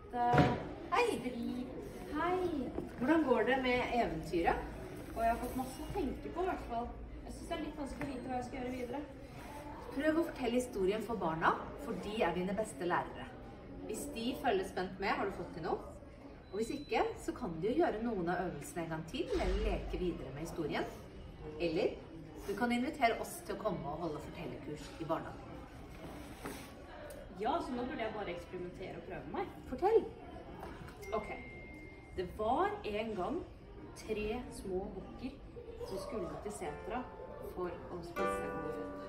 Hei! Hei! Hvordan går det med eventyret? Og jeg har fått masse å tenke på, i hvert fall. Jeg synes det er litt vanskelig å vite hva jeg skal gjøre videre. Prøv å fortelle historien for barna, for de er dine beste lærere. Hvis de følger spent med, har du fått til noe. Og hvis ikke, så kan du jo gjøre noen av øvelsene en gang til, eller leke videre med historien. Eller du kan invitere oss til å komme og holde fortellerkurs i barnehagen. Ja, så nå burde jeg bare eksperimentere og prøve meg. Fortell! Ok. Det var en gang 3 små bukker som skulle til setra for å spise gode føtter.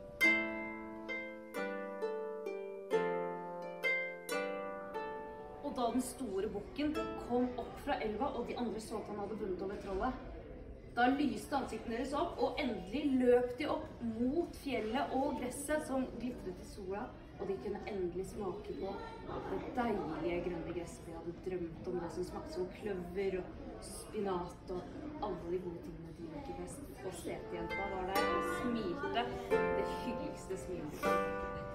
Og da den store bukken kom opp fra elva, og de andre så at han hadde vunnet over trollet, da lyste ansiktene deres opp, og endelig løp de opp mot fjellet og gresset som glitret i sola, og de kunne endelig smake på det deilige grønne gresset de hadde drømt om, det som smakte som kløver og spinat og alle de gode tingene de liker best. Og setejenta var der og smilte det hyggeligste smilet.